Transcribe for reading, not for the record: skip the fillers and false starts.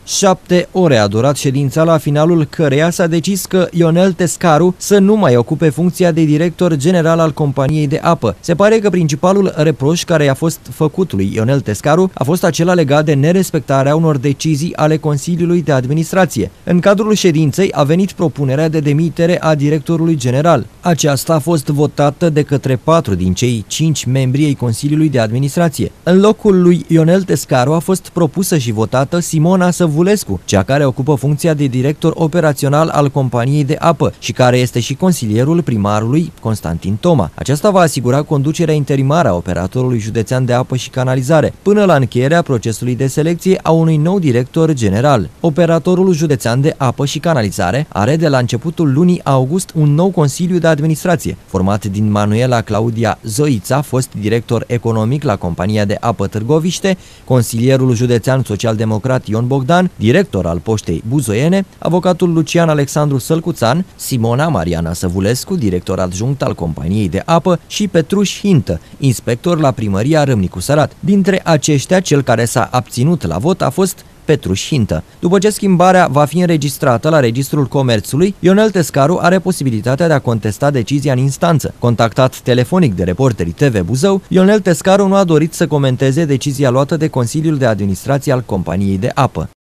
7 ore a durat ședința, la finalul căreia s-a decis că Ionel Tescaru să nu mai ocupe funcția de director general al companiei de apă. Se pare că principalul reproș care i-a fost făcut lui Ionel Tescaru a fost acela legat de nerespectarea unor decizii ale Consiliului de Administrație. În cadrul ședinței a venit propunerea de demitere a directorului general. Aceasta a fost votată de către 4 din cei 5 membri ai Consiliului de Administrație. În locul lui Ionel Tescaru a fost propusă și votată Simona Săvulescu, cea care ocupă funcția de director operațional al companiei de apă și care este și consilierul primarului Constantin Toma. Aceasta va asigura conducerea interimară a operatorului județean de apă și canalizare, până la încheierea procesului de selecție a unui nou director general. Operatorul județean de apă și canalizare are de la începutul lunii august un nou Consiliu de Administrație, format din Manuela Claudia Zoița, fost director economic la compania de apă Târgoviște, consilierul județean social-democrat Ion Bogdan, director al poștei Buzoiene, avocatul Lucian Alexandru Sălcuțan, Simona Mariana Săvulescu, director adjunct al companiei de apă, și Petruș Hintă, inspector la primăria Râmnicu Sărat. Dintre aceștia, cel care s-a abținut la vot a fost Petruș Hintă. După ce schimbarea va fi înregistrată la Registrul Comerțului, Ionel Tescaru are posibilitatea de a contesta decizia în instanță. Contactat telefonic de Reporterii TV Buzău, Ionel Tescaru nu a dorit să comenteze decizia luată de Consiliul de Administrație al companiei de apă.